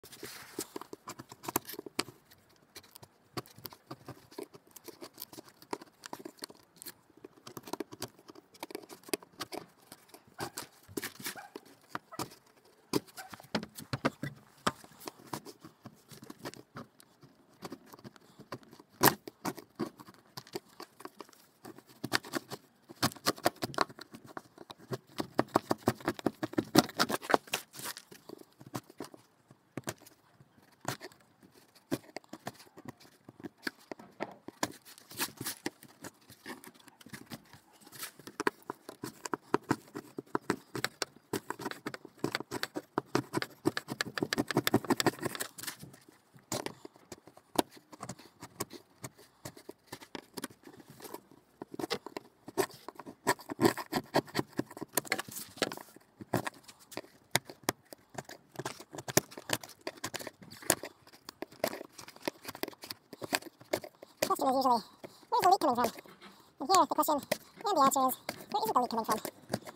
Question is usually, where's the leak coming from? And here, the question and the answer is, where isn't the leak coming from?